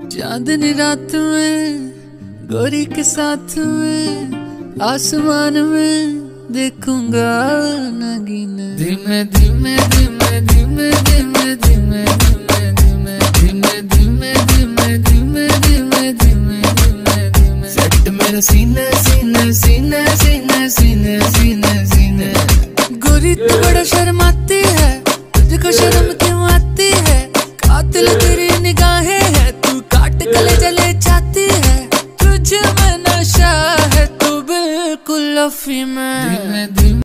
चांदनी रात में गोरी के साथ में आसमान में देखूंगा नगीना। धीमे धीमे धीमे धीमे धीमे धीमे धीमे धीमे धीमे धीमे धीमे धीमे धीमे धीमे धीमे सेट मेरा सीने सीने सीने सीने सीने सीने सीने। गोरी तू बड़ा शर्माती है, तुझको शर्म क्यों आती है? कातिल तेरी निगाहें है, तू काट गले जले चाहती है। तुझ में नशा है, तू बिल्कुल अफीम